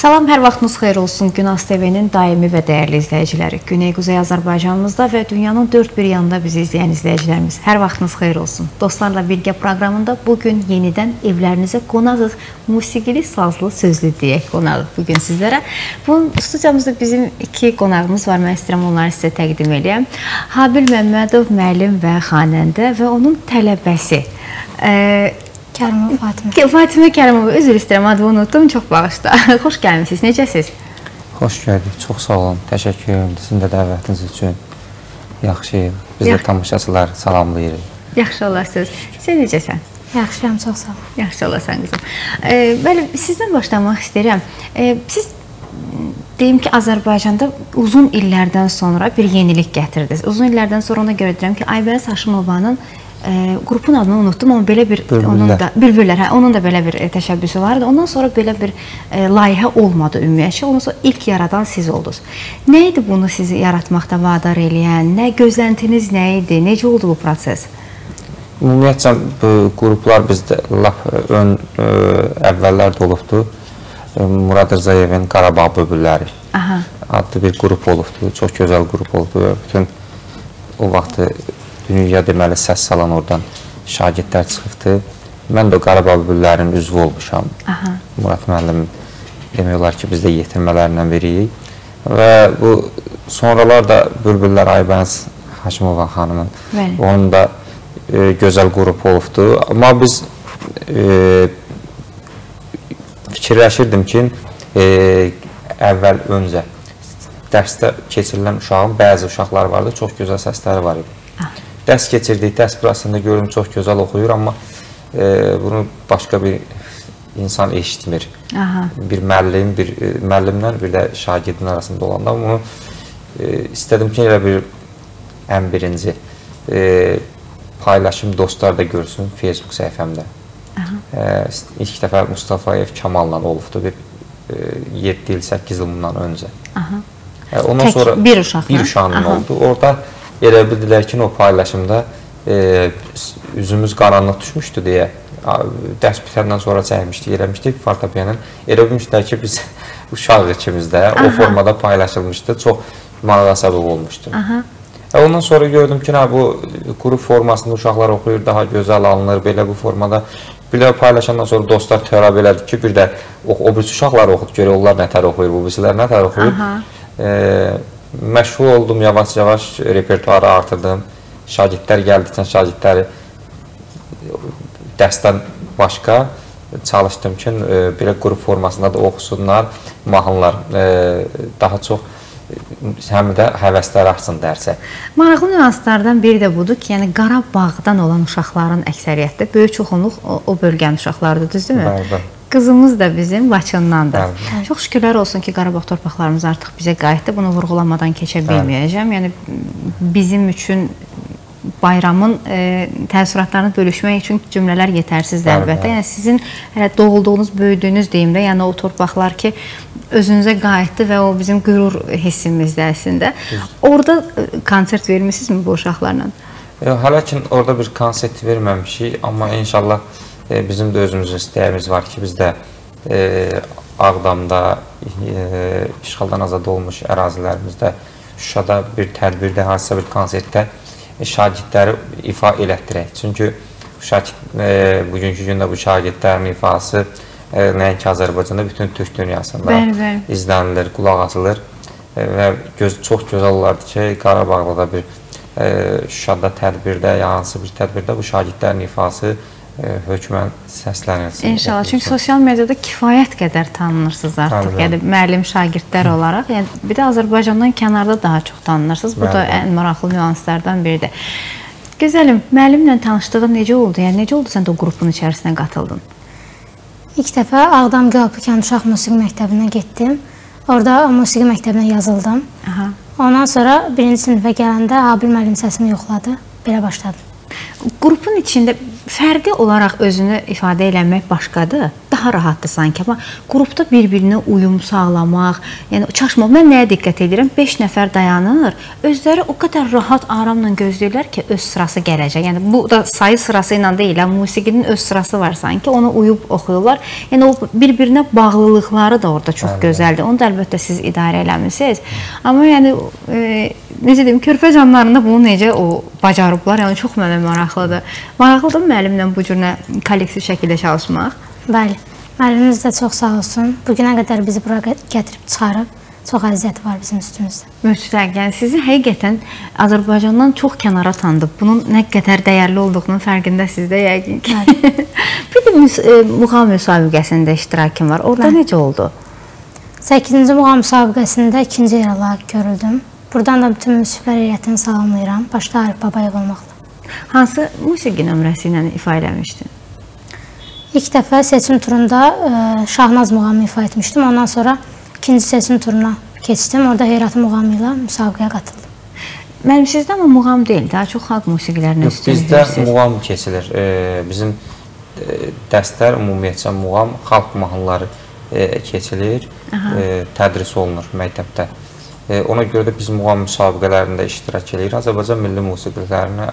Salam, hər vaxtınız xeyir olsun. Günaz TV-nin daimi və dəyərli izləyiciləri. Güney-Quzey Azərbaycanımızda və dünyanın dörd bir yanında bizi izləyən izləyicilərimiz, hər vaxtınız xeyir olsun. Dostlarla birgə proqramında bugün yenidən evlərinizə qonağıq. Musiqili, sazlı, sözlü deyək qonağıq bugün sizlərə. Bu studiyamızda bizim iki qonağımız var. Mən istəyirəm onları sizə təqdim edəyəm. Habil Məmmədov müəllim və xanəndə və onun tələbəsi. Fatimə Kərimova, üzr istəyirəm, adımı unutdum, çox bağışda. Xoş gəlmişsiniz, necəsiz? Xoş gəldik, çox sağ olun, təşəkkür edirəm sizin də dəvətiniz üçün. Yaxşıyıq, biz də tamaşaçılar salamlayırıq. Yaxşı olasınız, sən necəsən? Yaxşıyam, çox sağ olun. Yaxşı olasan qızım. Bəli, sizdən başlamaq istəyirəm. Siz deyim ki, Azərbaycanda uzun illərdən sonra bir yenilik gətirdiniz. Uzun illərdən sonra ona görə deyirəm ki, Aybəniz Haşimovanın qrupun adını unutdum, amma belə bir Bülbüllər, onun da belə bir təşəbbüsü vardı. Ondan sonra belə bir layihə olmadı ümumiyyətcə. Ondan sonra ilk yaradan siz oldunuz. Nə idi bunu sizi yaratmaqda vadar eləyən? Nə gözləntiniz nə idi? Necə oldu bu proses? Ümumiyyətcə bu qruplar bizdə lap əvvəllər də olubdu. Murad Rzayevin Qarabağ Bülbülləri adlı bir qrup olubdu. Çox gözəl qrup olubdu. Bütün o vaxtı dünyaya deməli səs salan oradan şagirdlər çıxıbdı. Mən də Qarabağ Bülbüllərinin üzvü olmuşam. Murad müəllim demək olar ki, biz də yetirmələrindən biriyik. Və bu sonralar da Bülbüllər Aybəniz Haşimova xanımın, onun da gözəl qrup olubdu. Amma biz fikirləşirdim ki, öncə dərsdə keçirilən uşağın bəzi uşaqlar vardı, çox gözəl səsləri var idi. Dərs keçirdik, dərs burasında gördüm, çox gözəl oxuyur, amma bunu başqa bir insan eşitmir. Bir müəllimlə bir də şagirdin arasında olanda bunu istədim ki, elə bir ən birinci paylaşım dostlar da görsün Facebook səhifəmdə. İlk dəfə Mustafayev Kamalla olubdu, 7 il, 8 il bundan öncə. Ondan sonra bir uşağının oldu. Orada elə bildilər ki, o paylaşımda üzümüz qaranlıq düşmüşdü deyə dərs bitəndən sonra çəkmişdik, eləmişdik fortepiyanın. Elə bilmişdilər ki, biz uşaq ikimiz də o formada paylaşılmışdı, çox manağa səbəb olmuşdu. Ondan sonra gördüm ki, bu qrup formasında uşaqlar oxuyur, daha gözəl alınır, belə bu formada. Belə paylaşandan sonra dostlar tərab elədik ki, bir də o birisi uşaqlar oxud, görək onlar nətər oxuyur, bu birisilər nətər oxuyur. Məşğul oldum, yavaş-yavaş repertuarı artırdım. Şagirdlər gəldikdən şagirdləri dərsdən başqa çalışdım ki, belə qrup formasında da oxusunlar, mahnılar daha çox həm də həvəslər artsın dərsə. Maraqlı nüanslardan biri də budur ki, yəni Qarabağdan olan uşaqların əksəriyyətdə böyük çoxunluq o bölgənin uşaqlarıdır, düzdürmü? Bəli. Qızımız da bizim Laçındandır. Çox şükürlər olsun ki, Qarabağ torpaqlarımız artıq bizə qayıtdı. Bunu vurğulamadan keçə bilməyəcəm. Yəni bizim üçün bayramın təəssüratlarını bölüşmək üçün cümlələr yetərsizdir əlbəttə. Yəni sizin doğulduğunuz, böyüdüyünüz deyim də, yəni o torpaqlar ki, özünüzə qayıtdı və o bizim qürur hissimizdə əslində. Orada konsert vermişsiniz mi bu uşaqlarla? Hələ ki, orada bir konsert verməmişik, amma inşallah bizim də özümüzün istəyimiz var ki, biz də Ağdamda, işğaldan azad olmuş ərazilərimizdə, Şuşada bir tədbirdə, hansısa bir konsertdə şagirdləri ifa elətdirək. Çünki bugünkü gündə bu şagirdlərin ifası nəinki Azərbaycanda, bütün Türk dünyasında izlənilir, qulaq asılır və çox gözəl olardı ki, Qarabağda da bir Şuşada tədbirdə, ya hansı bir tədbirdə bu şagirdlərin ifası hökmən səslənilsin. İnşallah, çünki sosial mediada kifayət qədər tanınırsınız artıq, yəni müəllim şagirdlər olaraq. Bir də Azərbaycandan kənarda daha çox tanınırsınız. Bu da ən maraqlı nüanslardan biridir. Gözəlim, müəllimlə tanışdığın necə oldu? Yəni, necə oldu sən də o qrupun içərisinə qatıldın? İlk dəfə Ağdam Gölpükan Uşaq Musiqi Məktəbinə getdim. Orada musiqi məktəbinə yazıldım. Ondan sonra birinci sinifə gələndə Habil müəllim səsimi yoxladı. Belə başladım. Qrupun içində fərqi olaraq özünü ifadə eləmək başqadır. daha rahatdır sanki. Amma qrupda bir-birinə uyum sağlamaq, yəni çaşmaq. Mən nəyə diqqət edirəm? 5 nəfər dayanır, özləri o qədər rahat, aramla gözləyirlər ki, öz sırası gələcək. Yəni bu da sayı sırası ilə deyil, musiqinin öz sırası var sanki, ona uyub oxuyurlar. Yəni o bir-birinə bağlılıqları da orada çox gözəldir. Onu da əlbəttə siz idarə eləmisiniz. Amma yəni necə deyim, körpə canlarında bunu necə o bacarıblar? Yəni çox mənə maraqlıdır. Maraqlıdır müəllimlə bu cür kollektiv şəkildə çalışmaq. Bəli, müəllimimiz də çox sağ olsun. Bugünə qədər bizi bura gətirib çıxarıb. Çox əziyyəti var bizim üstümüzdə. Mütləq, yəni sizi həqiqətən Azərbaycandan çox kənara tanıdıq. Bunun nə qədər dəyərli olduğunun fərqindəsiniz də yəqin ki. Bir də muğam müsabiqəsində iştirakım var. Orada necə oldu? 8-ci muğam müsabiqəsində 2-ci yerə layiq görüldüm. Buradan da bütün müsiflər heyətini salamlayıram. Başda Arif Babayev olmaqla. Hansı musiqi nömrəsi ilə ifa eləmişdin? İlk dəfə seçim turunda Şahnaz muğamı ifa etmişdim. Ondan sonra ikinci seçim turuna keçdim. Orada Heyrati muğamı ilə müsabiqəyə qatıldım. Mənim sizdə amma muğam deyil, daha çox xalq musiqilərinə üstünlük verirsiniz. Bizdə muğam keçilir. Bizim dərslər ümumiyyətcə muğam, xalq mahnıları keçilir, tədris olunur məktəbdə. Ona görə də biz muğam müsabiqələrində iştirak edirik. Azərbaycan milli musiqilərinin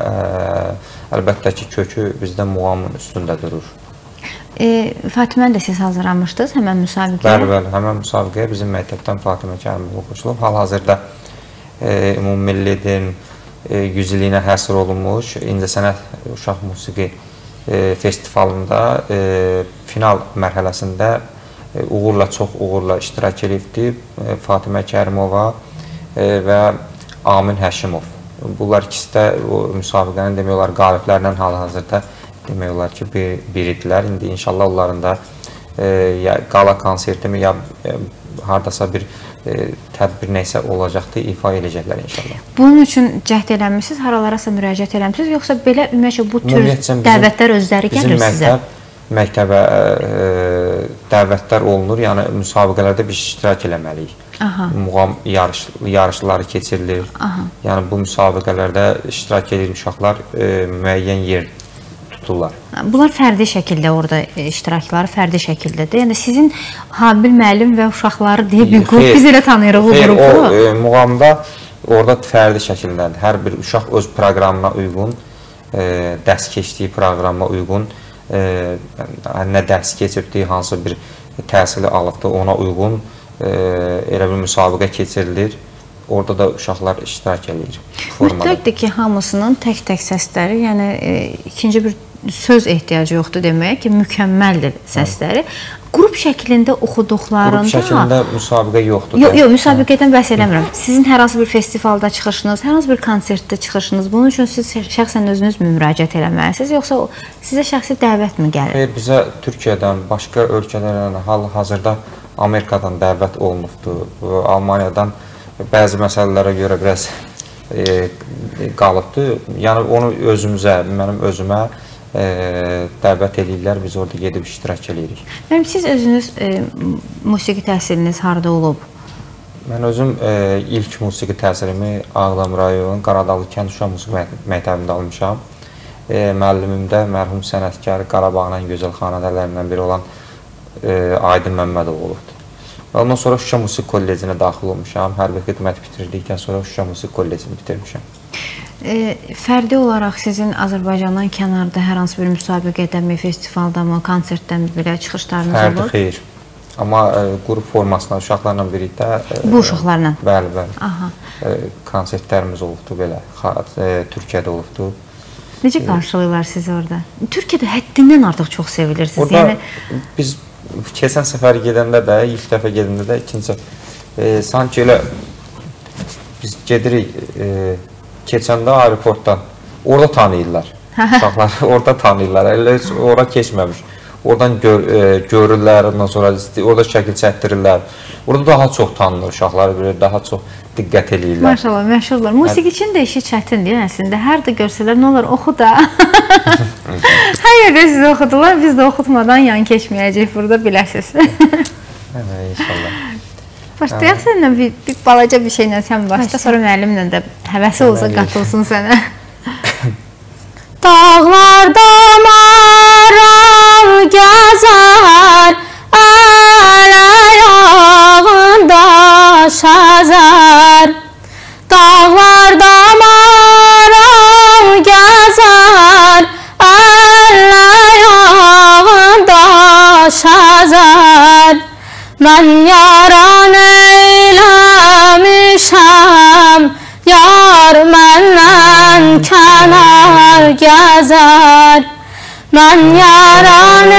əlbəttə ki, kökü bizdə muğamın üstündə durur. Fatiməni də siz hazırlamışdınız həmən müsabiqəyə? Bəli, həmən müsabiqəyə bizim məktəbdən Fatimə Kərimova qoşulub. Hal-hazırda ümummillidir 100 illiyinə həsr olunmuş İncəsənət Uşaq Musiqi Festivalında final mərhələsində çox uğurla iştirak edibdir Fatimə Kərimova və Amin Həşimov. Bunlar ikisi də müsabiqənin demək olar qaliblərdən hal-hazırda demək olar ki, biridirlər. İndi inşallah onların da qala konsertimi ya hardasa bir tədbir neysə olacaqdır, ifa edəcəklər inşallah. Bunun üçün cəhd eləmişsiniz, haralarasa müraciət eləmişsiniz, yoxsa belə ümumiyyətlə bu tür dəvətlər özləri gəlir sizə? Məktəbə dəvətlər olunur, yəni müsabiqələrdə biz iştirak eləməliyik. Muğam yarışları keçirilir. Yəni bu müsabiqələrdə iştirak edən uşaqlar müəyyən yer tuturlar. Bunlar fərdi şəkildə orada iştirakları fərdi şəkildədir. Yəni sizin Habil müəllim və uşaqları deyə bir qrup, biz elə tanıyırıq o qrupu. Muğamda orada fərdi şəkildədir. Hər bir uşaq öz proqramına uyğun, dərs keçdiyi proqrama uyğun, nə dərs keçibdir, hansı bir təhsili alıbdır, ona uyğun elə bir müsabiqə keçirilir. Orada da uşaqlar iştirak edir. Mütləqdir ki, hamısının tək-tək səsləri, yəni ikinci bir söz ehtiyacı yoxdur demək ki, mükəmməldir səsləri. Qrup şəklində oxuduqlarında... Qrup şəklində müsabiqə yoxdur. Yox, müsabiqədən bəhs eləmirəm. Sizin hər hansı bir festivalda çıxışınız, hər hansı bir konsertdə çıxışınız, bunun üçün siz şəxsən özünüz müraciət eləməlisiniz, yoxsa sizə şəxsi dəvət mi gəlir? Xeyr, bizə Türkiyədən, başqa ölkələrdən, hal-hazırda Amerikadan dəvət olunubdur. Almaniyadan bəzi məsələlərə görə biraz qalıbdır. Yəni onu mənim özümə dəvət edirlər, biz orada gedib iştirak edirik. Siz özünüz musiqi təhsiliniz harada olub? Mən özüm ilk musiqi təhsilimi Ağdam rayonunun Qaradağlı kənd uşaq musiqi məktəbində almışam. Müəllimim də mərhum sənətkar Qarabağın ən gözəl xanədələrindən biri olan Aydın Məmmədov olubdur. Ondan sonra Şuşa Musiqi Kollecinə daxil olmuşam. Hərbi xidmət bitirdikdən sonra Şuşa Musiqi Kollecini bitirmişəm. Fərdi olaraq sizin Azərbaycandan kənarda hər hansı bir müsabiqədənmi, festivaldanmı, konsertdənmi belə çıxışlarınız olur? Fərdi xeyr. Amma qrup formasında uşaqlarla birlikdə... Bu uşaqlarla? Bəli. Konsertlərimiz olubdur belə. Türkiyədə olubdur. Necə qarşılayırlar sizi orada? Türkiyədə həddindən artıq çox sevilirsiniz. Orada biz keçən səfər gedəndə də, ilk dəfə gedəndə də, ikinci sanki elə biz gedirik keçəndə aeroportdan, orada tanıyırlar. Uşaqlar orada tanıyırlar, elə ora keçməmiş. Oradan görürlər, ondan sonra orada şəkil çəkdirirlər. Orada daha çox tanınır uşaqlar, daha çox diqqət edirlər. Maşallah, məşhurlar. Musiqiçinin də işi çətindir əslində. Hər də görsələr, nə olur, oxu da. Hər yerdə sizi oxudular, biz də oxutmadan yan keçməyəcək burada, biləsiniz. İnşallah. Başlayaq səndən bir balaca bir şeylə sən başla, sonra müəllimlə də həvəsi olsa qatılsın sənə. Dağlarda maral gəzər gəzər. Mən yaran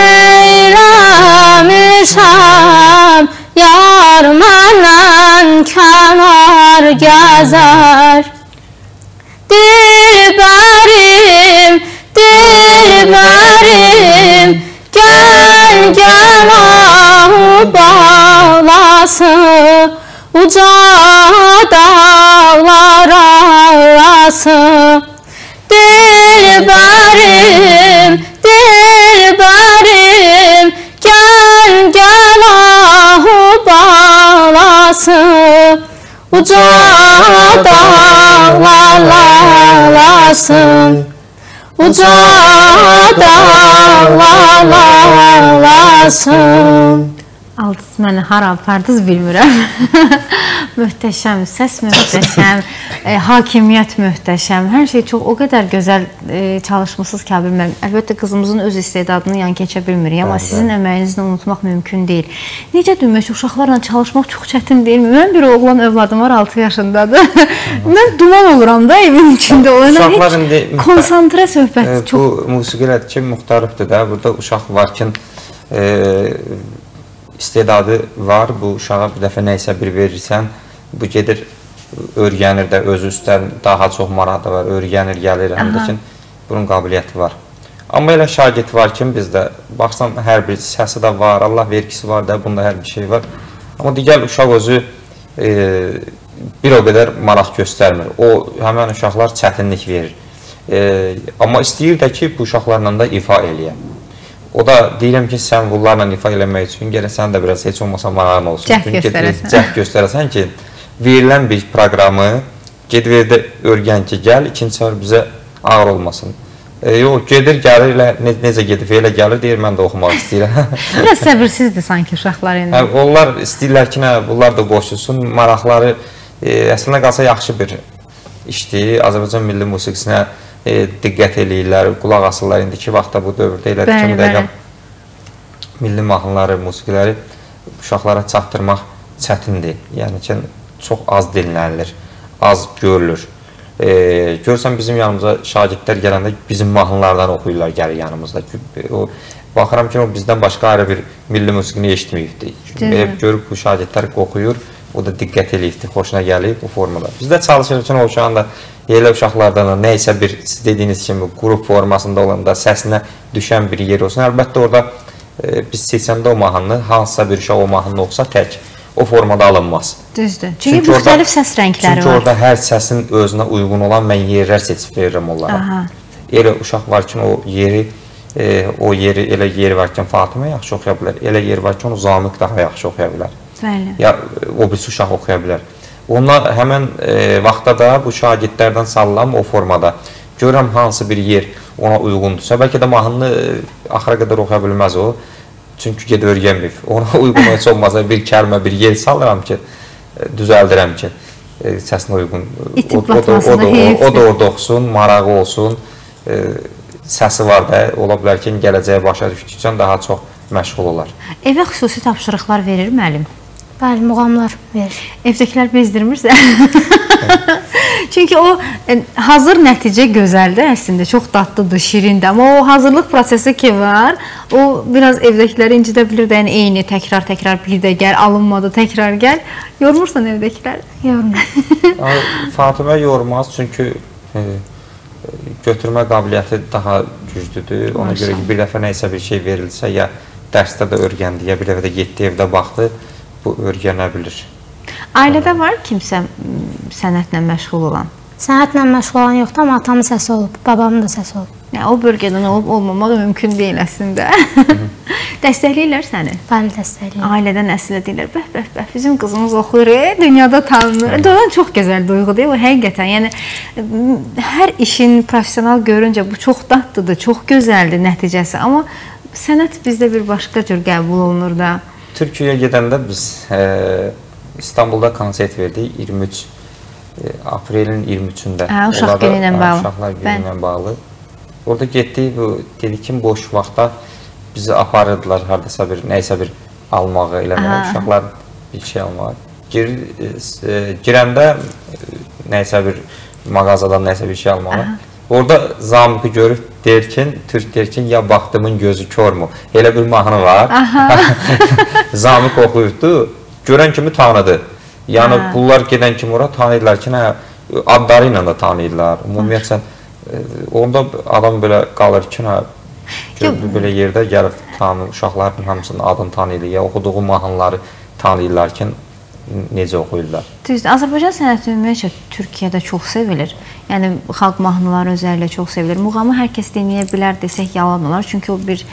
eyləmişəm, yar məndən kənar gəzər. Dilbərim, dilbərim, gəl gəl ahu bağlası, uca dağlar arası. Dilbərim, dilbərim, gəl gəl ahu bağlası, uca dağlar arası, uca dağlar arası. Aldınız məni hara apardınız bilmirəm. Möhtəşəm, səs möhtəşəm, hakimiyyət möhtəşəm. Hər şey çox o qədər gözəl çalışmışsınız ki, bilmirəm. Əlbəttə qızımızın öz istedadını yan keçə bilmirik, amma sizin əməyinizi unutmaq mümkün deyil. Necə demək, uşaqlarla çalışmaq çox çətin deyilmi? Mən bir oğlan övladım var, 6 yaşındadır. Mən duman oluram da evin içində. Uşaqlar indi konsantrə söhbət çox. Bu musiqi elədir ki, müxtaribdir də. Burada uşaq varkən istedadı var, bu uşağa bir dəfə nəysə bir verirsən, bu gedir, öyrənir də, özü üstən daha çox maraq da var, öyrənir, gəlir, həm də ki, bunun qabiliyyəti var. Amma elə şagird var ki, bizdə, baxsan, hər bir səsi də var, Allah vergisi var da, bunda hər bir şey var. Amma digər uşaq özü bir o qədər maraq göstərmir, o, həmən uşaqlar çətinlik verir. Amma istəyir də ki, bu uşaqlarla da ifa eləyəm. O da deyirəm ki, sən bunlarla ifa eləmək üçün gələn sən də biraz heç olmasa marağın olsun. Cəhd göstərəsən ki, verilən bir proqramı gedib örgən ki, gəl, ikinci səfər bizə ağır olmasın. Yox, gedir, gəlir, necə gedib, elə gəlir, deyir, mən də oxumaq istəyirəm. Biraz səbirsizdir sanki uşaqlar indi. Onlar istəyirlər ki, bunlar da qoşulsun, maraqları əslində qalsa yaxşı bir işdir. Azərbaycan milli musiqisinə diqqət eləyirlər, qulaq asırlar. İndiki vaxtda bu dövrdə elədir ki, milli mahnıları, musiqiləri uşaqlara çatdırmaq çətindir. Yəni ki, çox az dinlənilir, az görülür. Görsən bizim yanımıza şagirdlər gələndə bizim mahnılardan oxuyurlar gəlir yanımızda. Baxıram ki, o bizdən başqa ayrı bir milli musiqini eşitməyibdir. Görüb bu şagirdlər oxuyur, o da diqqət eləyibdir, xoşuna gəlib bu formada. Biz də çalışırıq ki, o uşağın da elə uşaqlardan da nəysə bir, siz dediyiniz kimi, qrup formasında olanda səsinə düşən bir yer olsun. Əlbəttə orada biz seçəndə o mahnını, hansısa bir uşaq o mahnını oxusa tək, o formada alınmaz. Düzdür. Çünki müxtəlif səs rəngləri var. Çünki orada hər səsin özünə uyğun olan mən yerlər seçib verirəm onlara. Elə uşaq var ki, o yeri, elə yeri var ki, Fatimə yaxşı oxuya bilər. Elə yeri var ki, onu Zamiq daha yaxşı oxuya bilər. Ya o birisi uşaq oxuya bilər. Onlar həmən vaxtda da bu şagirdlərdən sallam o formada. Görürəm hansı bir yer ona uyğundursa, bəlkə də mahnını axıra qədər oxuya bilməz o. Çünki gedib öyrənməyib. Ona uyğun heç olmasa bir kəlmə, bir yer salıram ki, düzəldirəm ki, səsinə uyğun. O da orada oxusun, marağı olsun, səsi var da, ola bilər ki, gələcəyə başa düşdükcə daha çox məşğul olar. Evə xüsusi tapşırıqlar verir müəllim? Bəli, muğamlar verir. Evdəkilər bezdirmirsə? Çünki o hazır nəticə gözəldir əslində, çox dadlıdır, şirindir. Amma o hazırlıq prosesi ki var, o biraz evdəkiləri incidə bilir də, yəni eyni təkrar bir də gəl, alınmadı, təkrar gəl. Yormursan evdəkilər? Yormur. Fatimə yormaz, çünki götürmə qabiliyyəti daha güclüdür. Ona görə ki, bir dəfə nəysə bir şey verilsə, ya dərsdə də öyrəndi, ya bir dəfə də getdi, evdə baxdı, bu öyrənə bilir. Ailədə var kimsə sənətlə məşğul olan? Sənətlə məşğul olan yoxdur, amma atamın səsi olub, babamın da səsi olub. O bölgədən olub olmamaq mümkün deyil əslində. Dəstəkləyirlər səni? Bəli, dəstəkləyirlər. Ailədən əslə deyirlər, bəh, bizim qızımız oxuyur, dünyada tanınır. Doğrudan çox gözəl duyğudur, o həqiqətən. Yəni, hər işin profesional görüncə bu çox dadlıdır, çox gözəldir nəticəsi. Amma sənət bizdə bir başqa cür qəbul olunur da. Türkiyəyə gedəndə biz İstanbulda konsert verdik 23 aprelin 23-də. Uşaq günü ilə bağlı. Uşaqlar günü ilə bağlı. Orada getdik, dedik ki, boş vaxtda bizi aparırdılar haradasa bir, nəysə bir almağı eləməyə, uşaqlar bir şey almağa. Girəndə nəysə bir mağazadan nəysə bir şey almağa. Orada Zamiqi görüb Türk deyir ki, ya baxtımın gözü körmü? Elə bir mahnı var. Zamiq oxuyubdu, görən kimi tanıdı. Yəni, bunlar gedən kimi ora tanıyırlar ki, adları ilə də tanıyırlar. Ümumiyyətlə, onda adam belə qalır ki, belə yerdə gəlib uşaqların hamısının adını tanıyırlar, ya oxuduğu mahnıları tanıyırlar ki, necə oxuyurlar. Düzdür. Azərbaycan sənəti ümumiyyətlə Türkiyədə çox sevilir. Yəni, xalq mahnıları özəllə çox sevilir. Muğamı hər kəs dinləyə bilər desək yalan olar. Çünki o bir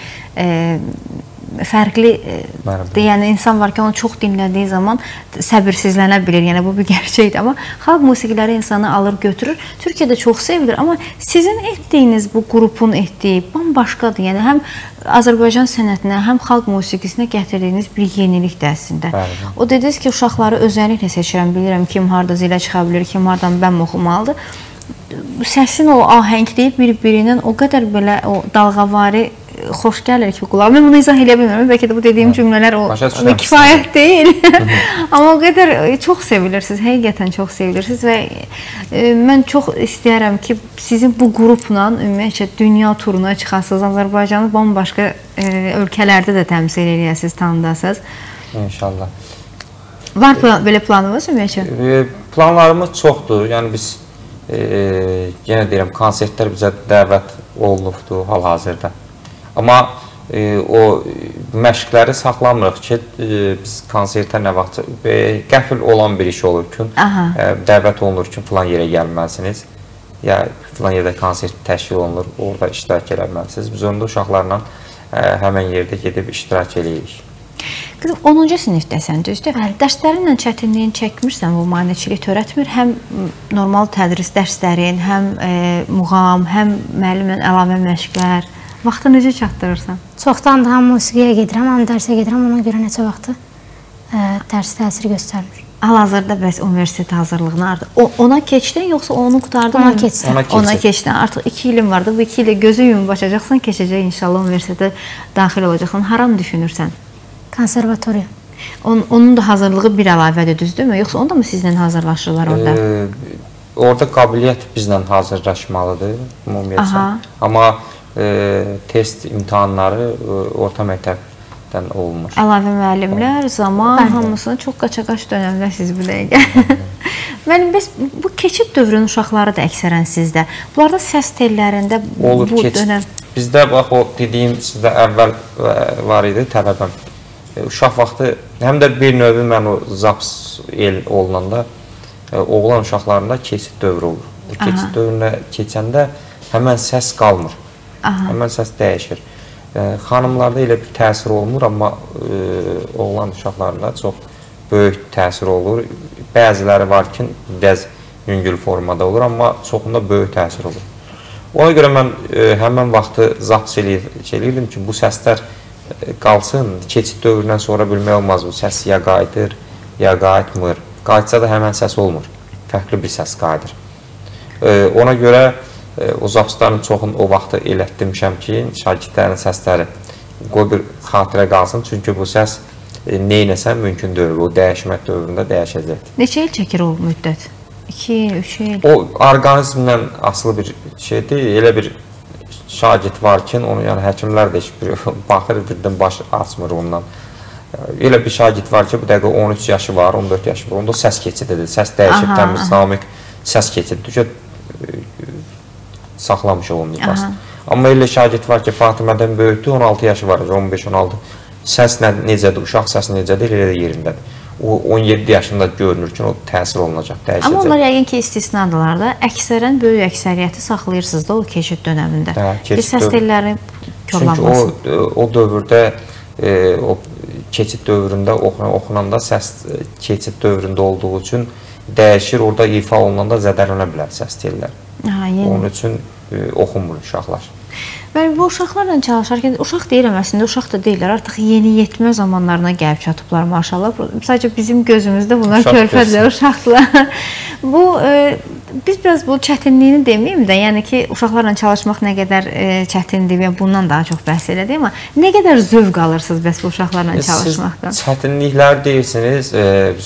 fərqli deyən insan var ki, onu çox dinlədiyi zaman səbirsizlənə bilir. Yəni, bu bir gerçəkdir. Amma xalq musiqiləri insanı alır, götürür. Türkiyədə çox sevilir. Amma sizin etdiyiniz bu qrupun etdiyi bambaşqadır. Yəni, həm Azərbaycan sənətinə, həm xalq musiqisinə gətirdiyiniz bir yenilikdir əslində. O dediniz ki, uşaqları özəlliklə seçirəm, bilirəm kim harada zilə çıxa bilir, kim haradan bəm oxumalıdır. Səsin o ahəngliyi bir-birindən o qədər belə o dalğavari xoş gəlir ki, qulağa. Mən bunu izah edə bilmirəm. Bəlkə də bu dediyim cümlələr kifayət deyil. Amma o qədər çox sevilirsiniz, həqiqətən çox sevilirsiniz və mən çox istəyərəm ki, sizin bu qrupla ümumiyyətlə dünya turuna çıxasınız, Azərbaycanı bambaşqa ölkələrdə də təmsil edəsiniz, tanıdasınız. İnşallah. Var belə planımız ümumiyyətlə? Planlarımız çoxdur. Yəni biz yenə deyirəm, konsertlər bizə dəvət olunubdur hal-hazırda. Amma o məşqləri saxlamırıq ki, biz konsertə nə vaxt qəfil olan bir iş olur ki, dəvət olunur ki, filan yerə gəlməlisiniz, ya filan yerdə konsert təşkil olunur, orada iştirak eləməlisiniz. Biz onda uşaqlarla həmən yerdə gedib iştirak eləyirik. Qızım, 10-cu sinifdəsən, düzdür? Dərslərinlə çətinliyin çəkmirsən, bu maneçilik törətmir. Həm normal tədris dərslərin, həm muğam, həm müəllimlə əlavə məşqlər. Vaxtı necə çatdırırsan? Çoxdan da həm musiqiyə gedirəm, həm dərsə gedirəm. Ona görə neçə vaxtı dərs təsir göstərmir. Hal-hazırda bəs universitet hazırlığına artıq ona keçdin, yoxsa onu qutardın? Ona keçdim. Ona keçdin. Artıq 2 ilin vardı. Bu 2 ildə gözü yumub açacaqsan, keçəcək inşallah universitetə daxil olacaqsan. Haranı düşünürsən? Konservatoriya. Onun da hazırlığı bir əlavədir, düzdürmü? Yoxsa onda mı sizlə hazırlaşırlar orada? Orada qabiliyyət bizlə hazırlaşmalıdır, ümumiyyətlə. Amma test imtahanları orta məktəbdən olunmuş. Əlavə müəllimlər, zaman, hamısını çox qaça-qaç dönəmdəsiz bu dəqiqə. Müəllim, bəs bu keçid dövrünün uşaqları da əksərən sizdə. Bunlarda səs tellərində bu dönəm... Bizdə, bax, o dediyim sizdə əvvəl var idi, tələbəm. Uşaq vaxtı, həm də bir növü mən o ZAPS el olunanda oğlan uşaqlarında keçid dövrü olur. Bu keçid dövrünə keçəndə həmən səs qalmır, həmən səs dəyişir. Xanımlarda elə bir təsir olmur, amma oğlan uşaqlarında çox böyük təsir olur. Bəziləri var ki, biraz yüngül formada olur, amma çoxunda böyük təsir olur. Ona görə mən həmən vaxtı ZAPS eləyirdim ki, bu səslər qalsın, keçid dövründən sonra bilmək olmaz, bu səs ya qayıdır, ya qayıtmır. Qayıtsa da həmən səs olmur, fərqli bir səs qayıdır. Ona görə o ZAPS-ların çoxunu o vaxtı elətdirmişəm ki, şagirdlərin səsləri qoy bir xatirə qalsın, çünki bu səs neynəsən mümkün deyil, o dəyişmək dövründə dəyişəcəkdir. Neçə il çəkir o müddət? 2 il, 3 il? O, orqanizmdən asılı bir şeydir, elə bir şagird var ki, onu yəni həkimlər də baxır, birdən baş açmır ondan. Elə bir şagird var ki, bu dəqiqə 13 yaşı var, 14 yaşı var, onda səs keçididir, səs dəyişib, təmiz, Zamiq səs keçidir, saxlamış olunur. Amma elə şagird var ki, Fatimədən böyükdür, 16 yaşı var, 15-16, səs necədir, uşaq səsi necədir, elə də yerindədir. O 17 yaşında görünür ki, o təsir olunacaq, dəyişəcək. Amma onlar yəqin ki, istisnadılar da. Əksərən, böyük əksəriyyəti saxlayırsınız da o keçid dönəmində. Səs telləri korlanmasın. Çünki o dövrdə, o keçid dövründə oxunanda səs keçid dövründə olduğu üçün dəyişir, orada ifa olunanda zədələnə bilər səs tellər. Onun üçün oxunmur uşaqlar. Bəli, bu uşaqlarla çalışarkən, uşaq deyirəm əslində, uşaq da deyirlər, artıq yeni yetmə zamanlarına gəlib çatıblar, maşallah. Sadəcə bizim gözümüzdə bunlar körpəzlər, uşaqdılar. Biz biraz bu çətinliyini deməyim də, yəni ki, uşaqlarla çalışmaq nə qədər çətindir və bundan daha çox bəhs elədik, amma nə qədər zövq alırsınız bəs bu uşaqlarla çalışmaqdan? Siz çətinlikləri deyirsiniz,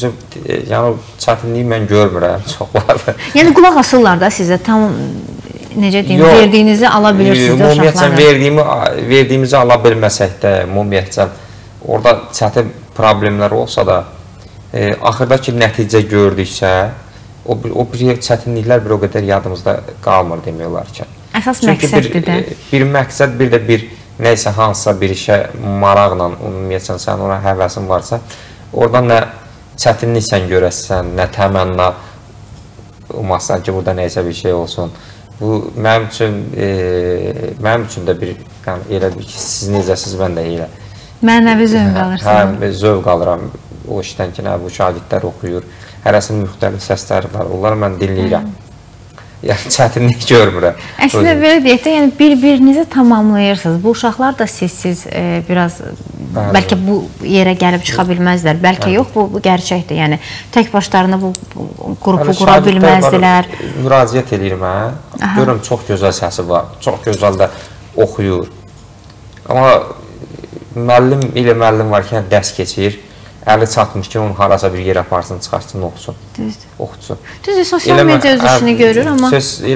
yəni çətinliyi mən görmürəm çoxlarda. Yəni qulaq asırlar da sizə, tam necə deyim, verdiyinizi ala bilirsiniz də uşaqlara? Ümumiyyətlə, verdiyimizi ala bilməsək də, ümumiyyətlə, orada çətin problemlər olsa da, axırdakı nəticə gördüksə, o bir çətinliklər bir o qədər yadımızda qalmır demək olarkən. Əsas məqsəddir də. Bir məqsəd, bir də bir nəysə hansısa bir işə maraqla, ümumiyyətlə, sənin ona həvəsin varsa, oradan nə çətinlik sən görəsən, nə təmənna olmazsan ki, burada nəysə bir şey olsun. Bu, mənim üçün də bir, yəni, elə bir ki, siz necəsiz, mən də elə. Mənəvi zövq alırsın. Hə, zövq alıram o işdən ki, bu şagirdlər oxuyur, hərəsinin müxtəlif səsləri var, onları mən dinləyirəm. Yəni, çətinlik görmürəm. Əslində, belə deyək də, yəni, bir-birinizi tamamlayırsınız. Bu uşaqlar da sizsiz biraz, bəlkə bu yerə gəlib çıxa bilməzlər, bəlkə yox, bu gerçəkdir. Yəni, tək başlarına bu qrupu qura bilməzdilər. Müraciət edirəm, görürüm, çox gözəl səsi var, çox gözəl də oxuyur. Amma müəllim varkən dərs keçir, əli çatmış ki, onu harasa bir yer aparsın, çıxarsın, oxusun. Oxutsun. Düzdür, sosial media öz işini görür, amma...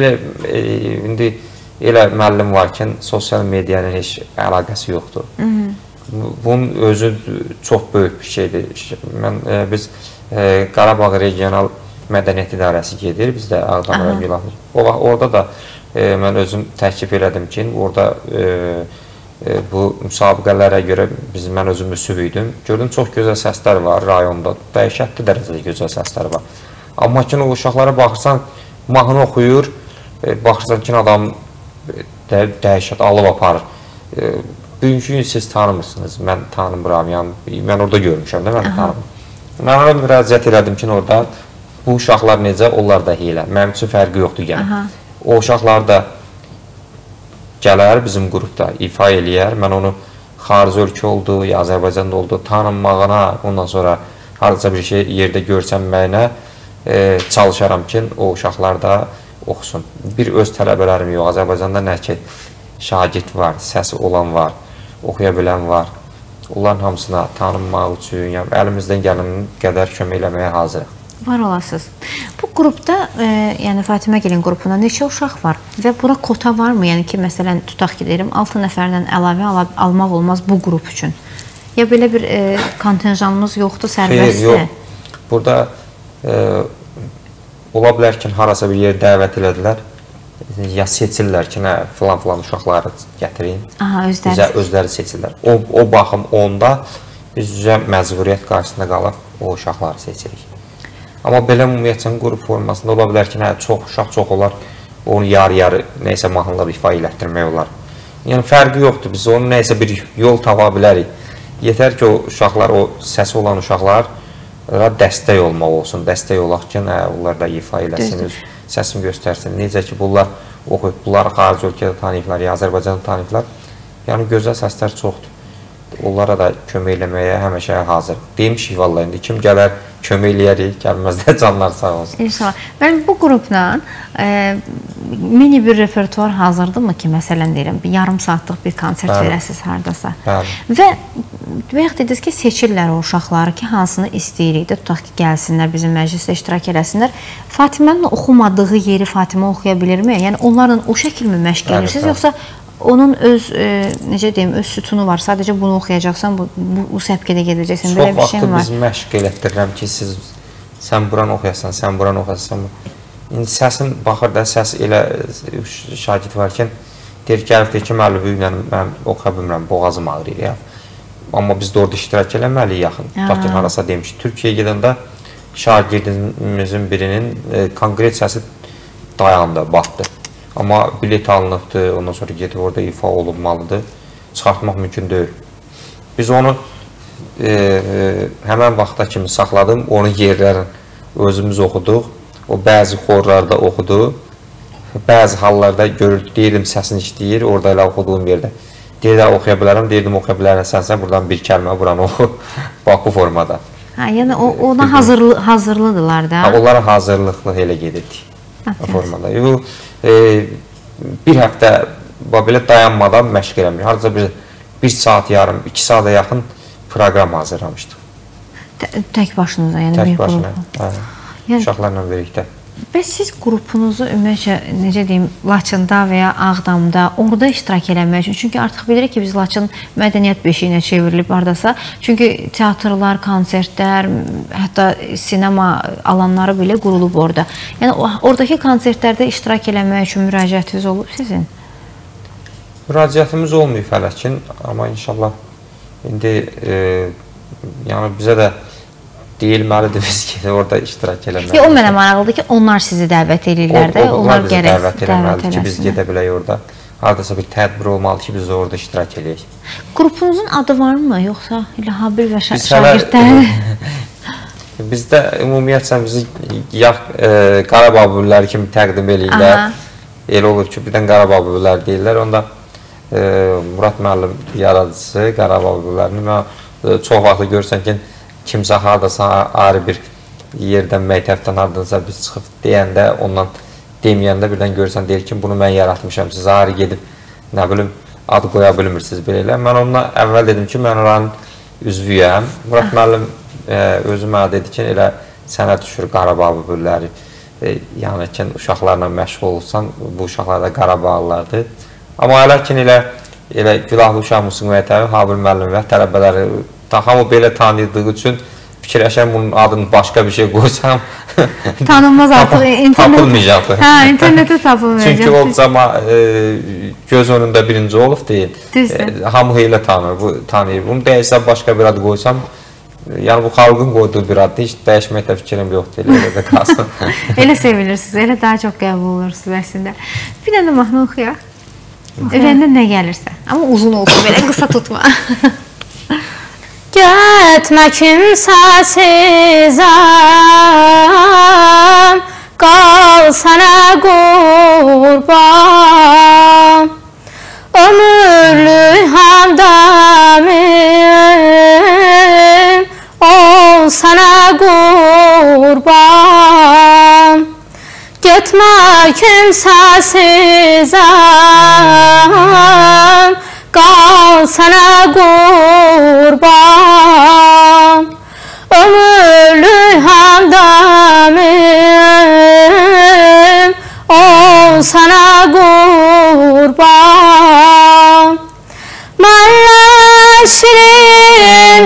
İndi elə müəllim varkən, sosial mediyanın heç əlaqəsi yoxdur. Bunun özü çox böyük bir şeydir. Biz Qarabağ Regional Mədəniyyət İdarəsi gedir, biz də Ağdam rayon Gülahlı. Orada da mən özüm təklif elədim ki, orada bu müsabiqələrə görə mən özüm müsüv idim. Gördüm, çox gözəl səslər var rayonda, dəhşətli dərəcədə gözəl səslər var. Amma ki, o uşaqlara baxırsan, mahnı oxuyur, baxırsan ki, adam dəhşət alıb aparır. Bugünkü gün siz tanımırsınız, mən tanımıram, yəni mən orada görmüşəm də, mən tanımıram. Mən ona müraciət elədim ki, orada bu uşaqlar necə, onlar da elə. Mənim üçün fərqi yoxdur yəni. O uşaqlar da gələr bizim qrupda, ifa eləyər. Mən onu xarici ölkə oldu, ya Azərbaycanda oldu, tanınmağına, ondan sonra harca bir şey yerdə görsənməyinə çalışaram ki, o uşaqlar da oxusun. Bir öz tələbələrim yox, Azərbaycanda nə ki, şagird var, səsi olan var, oxuya bilən var. Onların hamısına tanınmaq üçün, yəni əlimizdən gələn qədər kömək eləməyə hazırıq. Var olasınız. Bu qrupda, yəni Fatimə-gilin qrupunda neçə uşaq var və bura kota varmı? Yəni ki, məsələn, tutaq ki, deyirəm, 6 nəfərdən əlavə almaq olmaz bu qrup üçün. Ya belə bir kontenjanımız yoxdur, sərbəstdir? Yox. Burada ola bilər ki, harasa bir yer dəvət elədilər, ya seçirlər ki, filan uşaqları gətirin. Bizə özləri seçirlər. O baxım onda biz məcburiyyət qarşısında qalıb o uşaqları seçirik. Amma belə ümumiyyətlə qrup formasında ola bilər ki, uşaq çox olar, onu yarı-yarı nəysə mahnılar ifa elətdirmək olar. Yəni, fərqi yoxdur, biz onu nəysə bir yol tapa bilərik. Yetər ki, o uşaqlar, o səsi olan uşaqlar dəstək olmaq olsun, dəstək olaq ki, onlar da ifa eləsin, öz səsini göstərsin. Necə ki, bunlar oxuyub, bunları xarici ölkədə tanıyıblar, ya Azərbaycanı tanıyıblar. Yəni, gözəl səslər çoxdur. Onlara da kömək eləməyə həmişə hazır. Demişik, vallahi, indi kim gələr, kömək eləyərik, gəlməzdə canlar sağ olsun. İnşallah. Mən bu qrupla mini bir repertuar hazırdırmı ki, məsələn deyirəm, bir yarım saatlıq bir konsert verəsiniz haradasa. Və bayaq dediniz ki, seçirlər o uşaqları ki, hansını istəyirik də, tutaq ki, gəlsinlər, bizim məclisdə iştirak eləsinlər. Fatimənin oxumadığı yeri Fatimə oxuya bilirmi? Yəni, onlarla o şəkilmi məşq edirsiniz, yoxsa onun öz, necə deyim, öz sütunu var. Sadəcə bunu oxuyacaqsan, bu səpkədə gedəcəksən. Belə bir şey var. Çox vaxtı biz məşq elətdirirəm ki, sən buranı oxuyasan, sən buranı oxuyasan. İndi səsin, baxır da, səs elə şagird varkən, deyir ki, müəllifi mən oxuya bilmirəm, boğazım ağrıyır ya. Amma biz də orada iştirak eləməliyik yaxın. Tutaq ki, harasa demiş, Türkiyəyə gedəndə şagirdimizin birinin konkret səsi dayandı, batdı. Amma bilet alınıbdır, ondan sonra gedib orada ifa olunmalıdır. Çıxartmaq mümkün deyil. Biz onu həmən vaxta kimi saxladım, onun yerlərini özümüz oxuduq. O bəzi xorlarda oxudu. Bəzi hallarda deyirdim səsin işləyir, orada elə oxuduğum yerdə. Deyirəm, oxuya bilərəm, deyirdim, oxuya bilərəm, sənsə buradan bir kəlmə, buranı oxu. Bax, bu formada. Yəni, ona hazırlıdırlar da. Onlara hazırlıqlı elə gedirdik. Formada. Bir həftə belə dayanmadan məşq eləmir. Harca bir saat yarım, 2 saata yaxın proqram hazırlamışdıq. Tək başınıza, yəni tək başına, uşaqlarla birlikdə. Bəs siz qrupunuzu ümumiyyətlə, necə deyim, Laçında və ya Ağdamda, orada iştirak eləmək üçün, çünki artıq bilirik ki, biz Laçın mədəniyyət beşiyinə çevrilib haradasa, çünki teatrlar, konsertlər, hətta sinema alanları belə qurulub orada. Yəni, oradakı konsertlərdə iştirak eləmək üçün müraciətiniz olub sizin? Müraciətimiz olmayıb Fələkin, amma inşallah indi yəni bizə də deyilməlidir biz ki, orada iştirak eləməliyik. O mənə maraqlıdır ki, onlar sizi dəvət edirlər də, onlar bizi dəvət eləməlidir ki, biz gedə bilək orada. Haradasa bir tədbir olmalı ki, biz orada iştirak eləyək. Qrupunuzun adı varmı, yoxsa elə Habil və şagirdləri? Bizdə ümumiyyətlə bizi Qarabağ bülləri kimi təqdim eləyirlər. Elə olur ki, birdən Qarabağ bülləri deyirlər. Onda Murad müəllim yaradıcısı Qarabağ büllərini çox vaxtı görürsən ki, kimsə haradasa ayrı bir yerdən, məktəbdən haradasa biz çıxıb deyəndə, ondan deməyəndə birdən görürsən, deyir ki, bunu mən yaratmışam, siz ayrı gedib, nə bilim, adı qoya bilmirsiniz belə elə. Mən onunla əvvəl dedim ki, mən oranın üzvüyəm. Murad müəllim özü mənə dedi ki, elə sənə düşür Qarabağ bülləri, yəni ki, uşaqlarla məşğul olsan, bu uşaqlar da Qarabağlılardır. Amma hələ ki, elə Külahlı Uşaq Musiqi Məktəbi, Habil müəllim və tələbələri hamı belə tanıdığı üçün fikirləşəm, bunun adını başqa bir şey qoysam tanınmaz artıq, tapılmayacaqdır. Hə, internetdə tapılmayacaq. Çünki o zaman göz önündə birinci olub deyil. Hamı elə tanıyır. Bunu dəyişsə başqa bir adı qoysam, yəni bu xalqın qoyduğu bir addır, heç dəyişməkdə fikrim yoxdur, elə də qalsın. Elə sevilirsiniz, elə daha çox qəbul olursunuz əslində. Bir dənə mahnı oxuyaq. Ürəndə nə gəlirsə, amma uzun olsun, belə qısa tutma. Getmə kimsəsizəm, qal sənə qurban, ömürlük həmdəmim, ol sənə qurban. Getmə kimsəsizəm, qal sənə qurban, ömürlük həmdəmim, ol sənə qurban. Mənlə şirin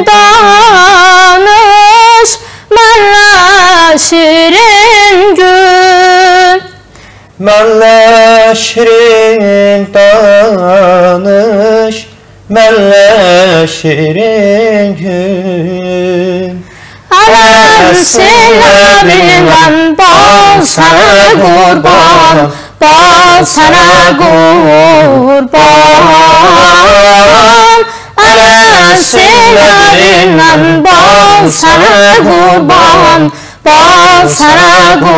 danış, mənlə şirin gül, mənlə şirin danış, mənlə şirin gül. Ələm silərimən bal sənə qurban, bal sənə qurban. Ələm silərimən bal sənə qurban, bal sənə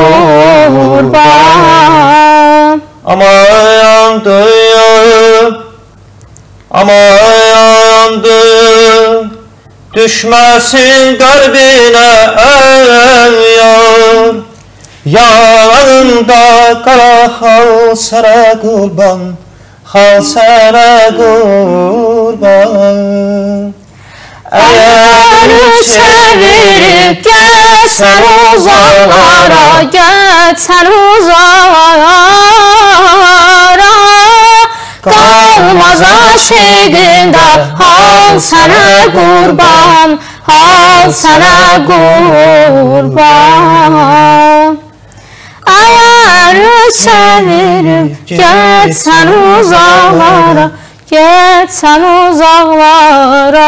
qurban. Ama yandım, düşməsin qəlbinə ey yar. Yanında qara xal sənə qurban, xal sənə qurban. Əgər çevirib gəlsən uzaqlara, gəlsən uzaqlara, qalmaz aşığında hal sənə qurban, hal sənə qurban. Əgər çevirib gəlsən uzaqlara, getsən uzaqlara,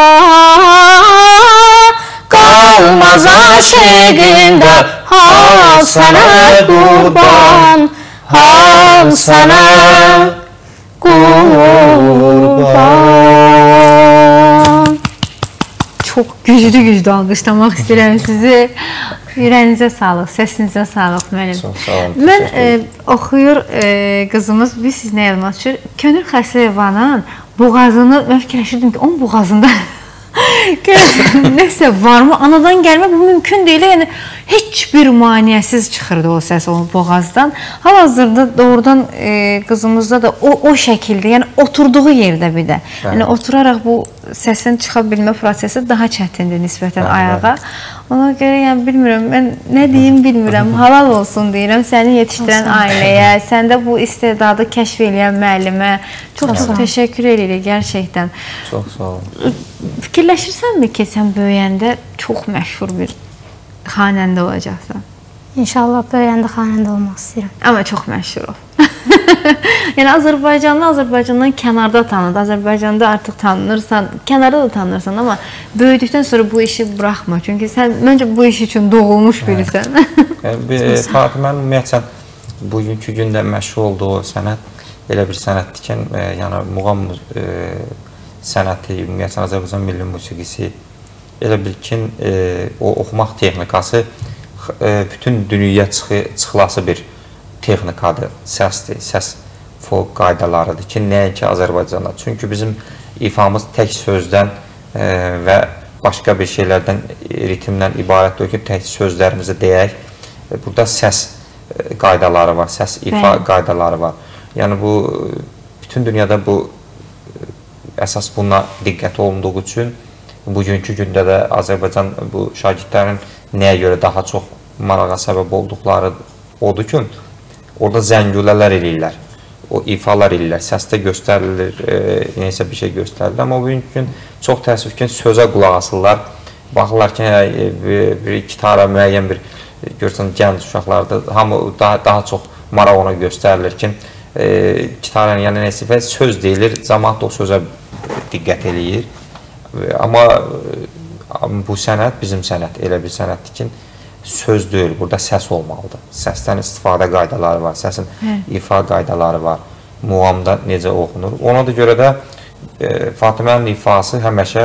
qalmaz aşığında hal sənə qurban, hal sənə qurban. Çox güclü alqışlamaq istəyirəm sizi. Ürəyinizə sağlıq, səsinizə sağlıq müəllim. Mən oxuyur qızımız, biz siz nə yazmaq üçün, Könül Xəsliyevanın boğazını, mən fikirləşirdim ki, onun boğazında nəsə varmı? Anadan gəlmə bu mümkün deyil. Yəni, heç bir maneəsiz çıxırdı o səs o boğazdan. Hal-hazırda doğrudan qızımızda da o şəkildə, yəni oturduğu yerdə bir də. Yəni oturaraq bu səsin çıxa bilmə prosesi daha çətindir nisbətən ayağa. Ona görə yəni bilmirəm, mən nə deyim bilmirəm, halal olsun deyirəm səni yetişdirən ailəyə, səndə bu istedadı kəşf edən müəllimə çox təşəkkür edirik gerçəkdən. Çox sağ olun. Fikirləşirsənmi ki, sən böyüyəndə çox məşhur bir xanəndə olacaqsan? İnşallah böyüyəndə xanəndə olmaq istəyirəm. Amma çox məşhur ol. Yəni Azərbaycandan kənarda tanıdı. Azərbaycanda artıq tanınırsan, kənarda da tanınırsan, amma böyüdükdən sonra bu işi buraxma. Çünki sən məncə bu iş üçün doğulmuş birisən. Fatımənin ümumiyyətlə bugünkü gündə məşhur olduğu sənət elə bir sənətdir ki, yəni muğam sənəti, ümumiyyətlə Azərbaycan milli musiqisi elə bil ki, o oxumaq texnikası bütün dünyaya çıxılası bir texnikadır, səsdir, səs folk qaydalarıdır ki, nəinki Azərbaycanda. Çünki bizim ifamız tək sözdən və başqa bir şeylərdən, ritmdən ibarətdir ki, tək sözlərimizi deyək. Burada səs qaydaları var, səs ifa qaydaları var. Yəni bu, bütün dünyada bu əsas buna diqqət olunduğu üçün bugünkü gündə də Azərbaycan bu şagirdlərin nəyə görə daha çox marağa səbəb olduqları odur ki, orada zəngülələr eləyirlər, o ifalar eləyirlər, səsdə göstərilir, neysə bir şey göstərilir. Amma bugünkü gün çox təəssüf ki, sözə qulaq asırlar. Baxırlar ki, bir gitara müəyyən bir, görürsən, gənc uşaqlarda hamı daha çox maraq ona göstərilir ki, gitaranın yəni neysə və söz deyilir, cəmaət o sözə diqqət eləyir. Amma bu sənət, bizim sənət elə bir sənətdir ki, söz deyil, burada səs olmalıdır. Səsdən istifadə qaydaları var, səsin ifa qaydaları var, muğamda necə oxunur. Ona da görə də Fatımənin ifası həmişə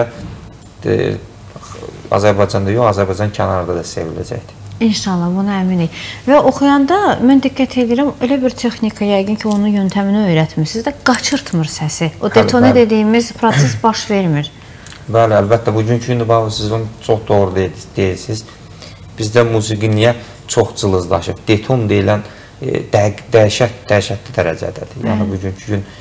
Azərbaycanda yox, Azərbaycan kənarında da seviləcəkdir. İnşallah, buna əminik. Və oxuyanda mən diqqət edirəm, elə bir texnika yəqin ki, onun yöntəmini öyrətmişsiniz də qaçırtmır səsi. O detone dediyimiz proses baş vermir. Bəli, əlbəttə, bugünkü gündə bax, siz onu çox doğru deyirsiniz. Bizdə musiqi niyə çox cılızlaşıb? Deton deyilən dəhşətli dərəcədədir. Yəni, bugünkü gün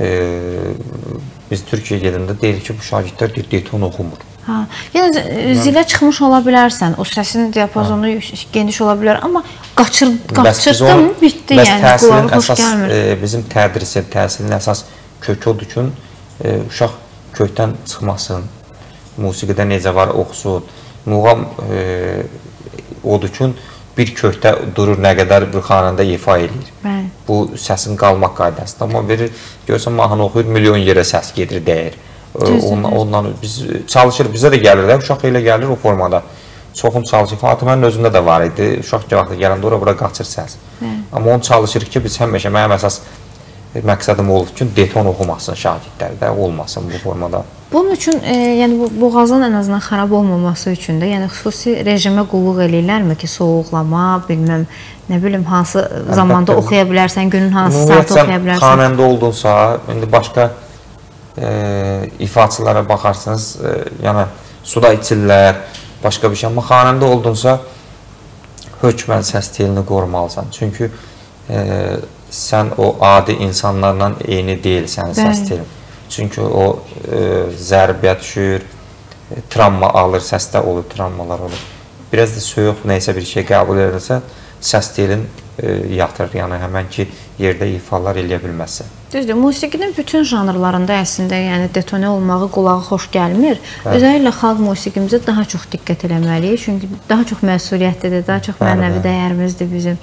biz Türkiyəyə gedəndə deyirik ki, bu şagirdlər deton oxumur. Yəni, zilə çıxmış ola bilərsən, o səsin diapazonu geniş ola bilər, amma qaçırdım, bitdi, yəni, qulağı xoş gəlmir. Bizim təhsilin əsas kökü odur ki, uşaq kökdən çıxmasın, musiqidə necə var, oxusun. Muğam odur ki, bir kökdə durur, nə qədər bir xanəndə ifa edir. Bu, səsin qalmaq qaydasıdır. Amma verir, görsən, mahnı oxuyur, milyon yerə səs gedir, dəyir. Ondan biz çalışır, bizə də gəlir də, uşaq elə gəlir o formada. Çoxum çalışır, Fatımənin özündə də var idi, uşaq vaxtı gələndə ora qaçır səs. Amma onu çalışır ki, biz həmişə, mənim əsas məqsədim olub ki, deton oxumasın şagirdlərdə, olmasın bu formada. Bunun üçün, yəni bu boğazın ən azından xarab olmaması üçün də, yəni xüsusi rejimə qulluq eləyirlərmi ki, soğuqlama, bilməm, nə bilim, hansı zamanda oxuya bilərsən, günün hansı saatı oxuya bilərsən? Xanəndə oldunsa, indi başqa ifaçılara baxarsınız, yəni suda içirlər, başqa bir şey. Amma xanəndə oldunsa, hökmən səs telini qorumalısan. Çünki sən o adi insanlarla eyni deyilsən səs telin. Çünki o zərbə düşür, travma alır, səsdə olur, travmalar olur. Biraz da soyuq neysə bir şey qəbul edirsə, səs telin yatır, yəni həmən ki, yerdə ifalar eləyə bilməzsə. Düzdür, musiqinin bütün janrlarında əslində yəni detone olmağı qulağa xoş gəlmir. Özəlliklə xalq musiqimizə daha çox diqqət eləməliyik, çünki daha çox məsuliyyətlidir, daha çox mənəvi dəyərimizdir bizim.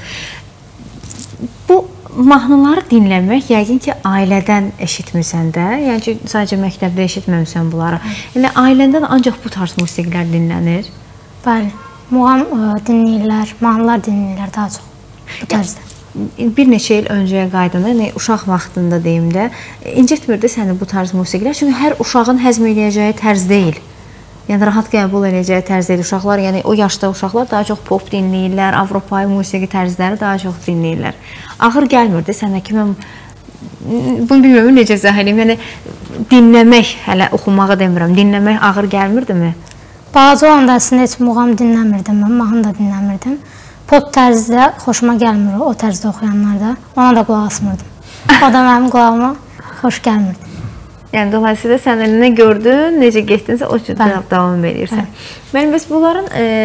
Bu mahnıları dinləmək yəqin ki, ailədən eşitmirsən də, yəni ki, sadəcə məktəbdə eşitməmsən bunları. Elə ailədən ancaq bu tarz musiqilər dinlənir? Bəli, muğam dinləyirlər, mahnılar dinləyirlər daha çox bu tarzda. Bir neçə il öncəyə qaydanda, uşaq vaxtında deyim də, incitmirdi səni bu tarz musiqilər, çünki hər uşağın həzm eləyəcəyi tərz deyil. Yəni, rahat qəbul eləyəcəyi tərz deyil. Uşaqlar, yəni o yaşda uşaqlar daha çox pop dinləyirlər, Avropai musiqi tərzləri daha çox dinləyirlər. Ağır gəlmirdi sənə ki, mən bunu bilmirəm, necə izah edeyim, yəni dinləmək, hələ oxumağı demirəm, dinləmək ağır gəlmirdi mi? Balaca olanda əslində heç muğam dinləmirdim, mən mahnı da dinləmirdim. Pop tərzi də xoşuma gəlmir o tərzdə oxuyanlarda. Ona da qulaq asmırdım. O da mənim qulağıma xoş gəlmirdi. Yəni, dolayısıyla sən əlinə gördün, necə getdinsə, o üçün davam edirsən. Mənim, bəs bunların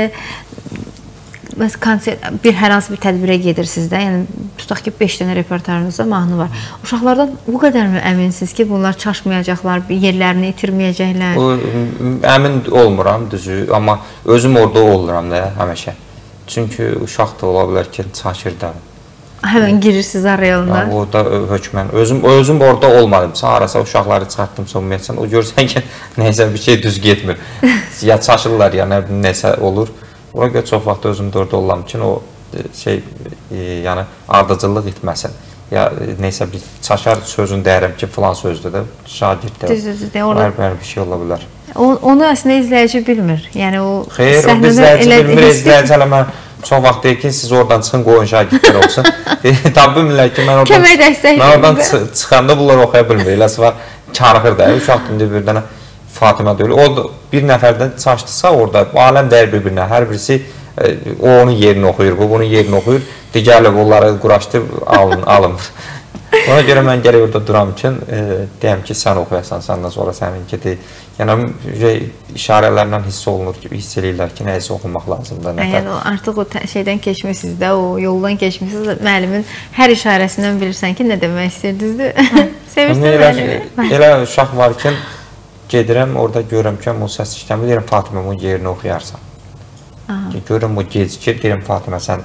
hər hansı bir tədbirə gedirsiniz də, yəni, tutaq ki, 5 dənə repertuarınızda mahnı var. Uşaqlardan bu qədər mi əminsiniz ki, bunlar çaşmayacaqlar, yerlərini itirməyəcəklər? Əmin olmuram, düzü, amma özüm orada oluram da həmişə. Çünki uşaq da ola bilər ki, çaşır da. Həmən girirsiniz araya onlar. Orada hökmən, özüm orada olmadımsa, arasa uşaqları çıxartdımsa, ümumiyyətsən, o görürsən ki, neysə bir şey düz getmir. Ya çaşırlar, ya nəsə olur. Ona görə çox vaxt özümdə orada olam ki, o şey, yəni ardıcıllıq etməsin. Ya neysə bir çaşar sözün deyərəm ki, filan sözdür də, şagird də, bir şey ola bilər. Onu əslində izləyici bilmir. Yəni o xeyr, o izləyici bilmir, izləyici hələ mən çox vaxt deyir ki, siz oradan çıxın, qoyun şagirdlər olsun. Tabi bilmirlər ki, mən oradan çıxanda bunlar oxuya bilmir. Eləsi var, karıxır da, uşaq dində bir dənə Fatimə deyil. O bir nəfərdən çaşdısa orada, aləm dəyir bir-birinə. Hər birisi o onun yerini oxuyur, bu bunun yerini oxuyur. Digərlə onları quraşdırıb alınmır. Ona görə mən gələk orada duram üçün deyəm ki, sən oxuyasan, səndən sonra səninki deyil. Yəni, işarələrlə hiss olunur ki, hiss eləyirlər ki, nəyisə oxunmaq lazımdır. Yəni, artıq o şeydən keçmişsiniz də, o yoldan keçmişsiniz. Müəllimin hər işarəsindən bilirsən ki, nə demək istəyirdinizdir? Sevirsən müəllimi? Elə uşaq var ki, gedirəm, orada görürəm ki, o səs işləmir, deyirəm, Fatimə, bunun yerini oxuyarsan. Görürəm, o gecikir, deyirəm, Fatimə, sən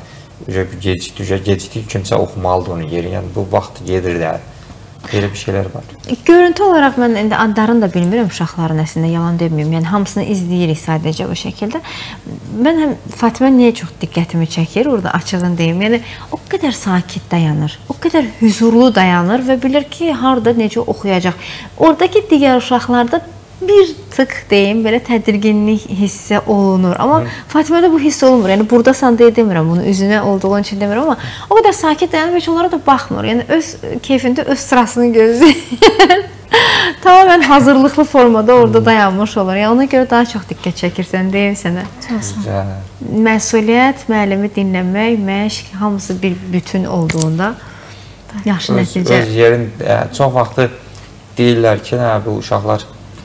gecikdir, kimsə oxumalıdır onun yeri. Yəni, bu vaxt gedir də, belə bir şeylər var. Görüntü olaraq mən indi adlarını da bilmirəm uşaqların, əslində, yalan deməyim. Yəni, hamısını izləyirik sadəcə o şəkildə. Mən həm Fatimə niyə çox diqqətimi çəkir, orada açığın deyim. Yəni, o qədər sakit dayanır, o qədər hüzurlu dayanır və bilir ki, harada necə oxuyacaq. Oradakı digər uşaqlarda bir tık deyim, belə tədirginlik hissi olunur. Amma Fatimədə bu hiss olunmur. Yəni, buradasan deyə demirəm, bunu üzünə olduğun üçün demirəm, amma o qədər sakit dayanır, heç onlara da baxmır. Yəni, öz keyfində öz sırasını gözləyir. Tamamən hazırlıqlı formada orada dayanmış olur. Yəni, ona görə daha çox diqqət çəkirsən, deyim sənə. Məsuliyyət, müəllimi dinləmək, məşq, hamısı bir bütün olduğunda yaxşı nəticə. Öz yerin, çox vaxtı deyirlər ki, bu uşaqlar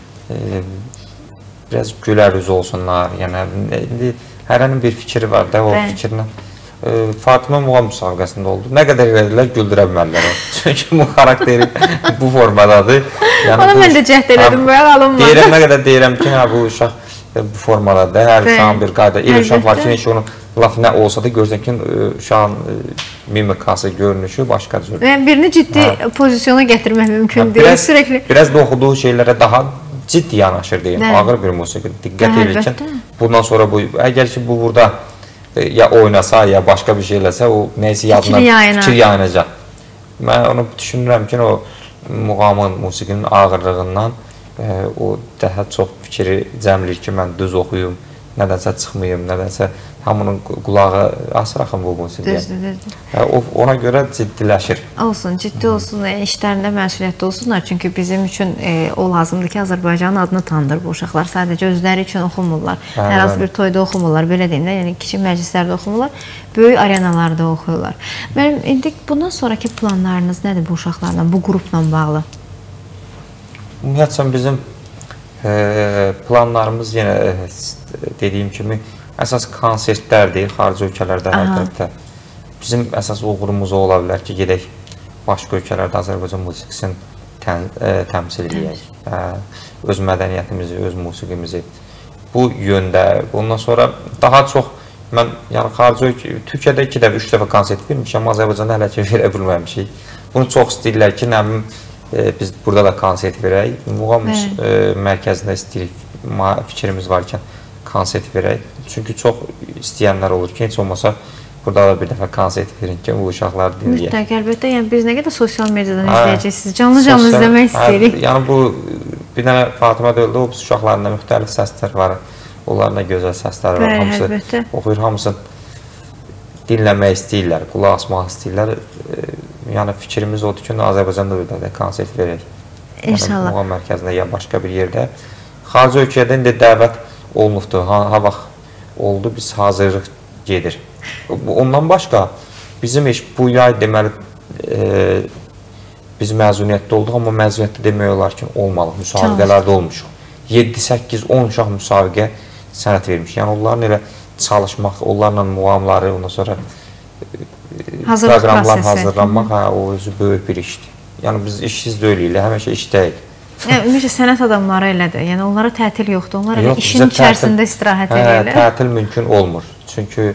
biraz gülər üz olsunlar. Yəni, hərənin bir fikri var da, o fikrinə. Fatimə muğam müsabiqəsində oldu. Nə qədər verilər, güldürə bilmərlər o. Çünki bu xarakteri bu formadadır. Ona mən də cəhd elədim, bu alınmadı. Deyirəm, nə qədər deyirəm ki, bu uşaq bu formadadır. Hər uşağın bir qayda. El uşaq var ki, heç onun laf nə olsa da görsən ki, uşağın mimikası, görünüşü başqa cür. Birini ciddi pozisyona gətirmək mümkün deyil. Sürekli. Biraz da oxuduğu şeylərə daha ciddi yanaşır deyim, ağır bir musiqi, diqqət edir ki, bundan sonra bu, əgər ki, bu burada ya oynasa, ya başqa bir şey eləsə, o neysə yadına fikir yayınacaq. Mən onu düşünürəm ki, o muğamın, musiqinin ağırlığından o daha çox fikri cəmləyir ki, mən düz oxuyum, nədənsə çıxmayım, nədənsə hamının qulağı asıraxın bu musiqiyə. Ona görə ciddiləşir. Olsun, ciddi olsun, işlərində məsuliyyətli olsunlar. Çünki bizim üçün o lazımdır ki, Azərbaycanın adını tanıdır bu uşaqlar. Sadəcə özləri üçün oxumurlar. Hər hansı bir toyda oxumurlar, belə deyim də, yəni kiçik məclislərdə oxumurlar, böyük arenalarda oxuyurlar. Mənim indi bundan sonraki planlarınız nədir bu uşaqlarla, bu qrupla bağlı? Ümumiyyətlə bizim planlarımız yenə dediyim kimi əsas konsertlərdir, xarici ölkələrdə hərəkətdə. Bizim əsas uğurumuz ola bilər ki, gedək başqa ölkələrdə Azərbaycan musiqisini təmsil edək. Öz mədəniyyətimizi, öz musiqimizi bu yöndə. Ondan sonra daha çox, mən Türkiyədə 2 dəfə, 3 dəfə konsert vermişəm, Azərbaycanda hələ ki verə bilməmişik. Bunu çox istəyirlər ki, nəmin biz burada da konsert verək. Muğam mərkəzində istəyirik, fikrimiz varkən konsert verək. Çünki çox istəyənlər olur ki, heç olmasa burada da bir dəfə konsert verin ki, bu uşaqlar dinləyək. Mütləq, əlbəttə, yəni biz nə qədər sosial mediadan izləyəcəksiniz, canlı-canlı izləmək istəyirik. Yəni bu, bir dənə Fatimə deyildi, o uşaqlarında müxtəlif səslər var, onların da gözəl səslər var, hamısı oxuyur, hamısı dinləmək istəyirlər, qulaq asmaq istəyirlər. Yəni fikrimiz odur ki, Azərbaycanda bir də konsert verək. İnşallah. Muğam mərkəzində ya başqa bir yerdə. Xarici ölkədə indi dəvət olunubdur. Ha vaxt oldu, biz hazırlıq gedir. Ondan başqa bizim iş bu yay deməli biz məzuniyyətdə olduq, amma məzuniyyətdə demək olar ki, olmalıq, müsabiqələrdə olmuşuq. 7, 8, 10 uşaq müsabiqə sənət vermiş. Yəni onların elə çalışmaq, onlarla muğamları, ondan sonra proqramlar hazırlanmaq, o özü böyük bir işdir. Yəni biz işsiz deyilik, həmişə işdəyik. Ümumiyyətlə sənət adamları elədir. Yəni onlara tətil yoxdur. Onlar elə işin içərisində istirahət edirlər. Tətil mümkün olmur. Çünki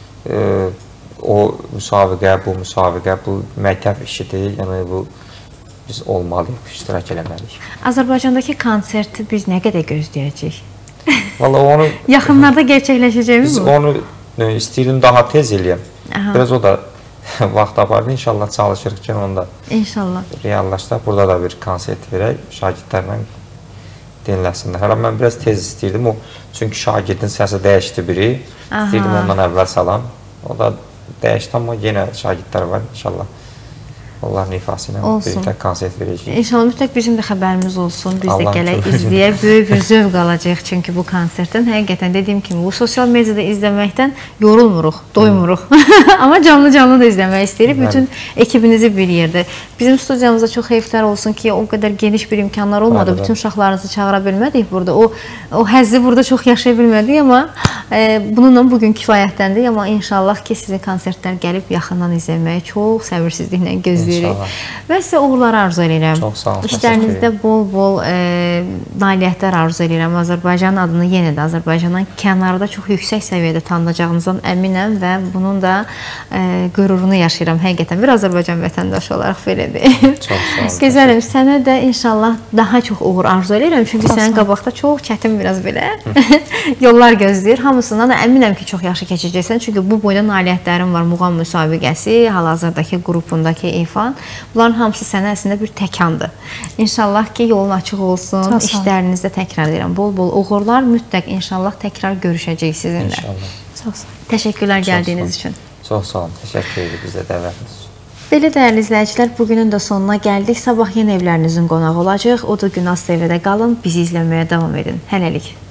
o müsabiqə, bu məktəb işidir. Yəni bu biz olmalıyıq, iştirak eləməliyik. Azərbaycandakı konserti biz nə qədər gözləyəcəyik? Valla onu yaxınlarda gerçəkləşəcəyimiz bu? Biz onu istəyirəm daha tez eləyəm. Biraz o da vaxt apardı. İnşallah çalışırıq ki, onda reallaşdaq. Burada da bir konsert verək, şagirdlərlə dinləsinlər. Hələ mən biraz tez istəyirdim. Çünki şagirdin səsi dəyişdi biri. İstəyirdim ondan əvvəl salam. O da dəyişdi, amma yenə şagirdlər var. İnşallah onların ifası ilə birlikdə konsert verəcəyik. İnşallah mütləq bizim də xəbərimiz olsun. Biz də gələk izləyək. Böyük bir zövq alacaq çünki bu konsertdən. Həqiqətən dediyim kimi, bu sosial mediada izləməkdən yorulmuruq, doymuruq. Amma canlı da izləmək istəyirik. Bütün ekibinizi bir yerdə. Bizim studiyamızda çox heyflər olsun ki, o qədər geniş bir imkanlar olmadı. Bütün uşaqlarınızı çağıra bilmədik burada. O həzzi burada çox yaşaya bilmədik, amma bununla bugün kifayətləndik. Amma inşallah ki, sizin konsertlər gəlib yaxından izləməyi çox səbirsizliklə gözləyirik. Və sizə uğurlar arzu edirəm. Çox sağ olun. İşlərinizdə bol-bol nailiyyətlər arzu edirəm. Azərbaycanın adını yenə də Azərbaycandan kənarda çox yüksək səviyyədə tanınacağınızdan əminəm və bunun da qürurunu yaşayıram həqiqətən. Bir Azərbaycan vətəndaşı olaraq belədir. Çox sağ olun. Gözəlim, sənə də inşallah daha çox uğur arzu edirəm. Çünki sənin qabaqda çox çətin biraz belə yollar gözləyir. Hamısından da əminəm ki, çox yaxşı keçəcəksən. Çünki bu boyda nailiyyətlərin var. Muğam müsabiqəsi, hal-hazırdakı qrupundakı ifa. Bunların hamısı sənə əslində bir təkandır. İnşallah ki, yolun açıq olsun, işlərinizdə təkrar edirəm. Bol-bol uğurlar, mütləq inşallah təkrar görüşəcəyik sizinlə. İnşallah. Çox sağ olun. Təşəkkürlər gəldiyiniz üçün. Çox sağ olun. Təşəkkür edirik bizə dəvətiniz üçün. Belə dəyərli izləyicilər, bugünün də sonuna gəldik. Sabah yenə evlərinizin qonağı olacaq. O da Günaz TV-də qalın, bizi izləməyə davam edin. Hələlik.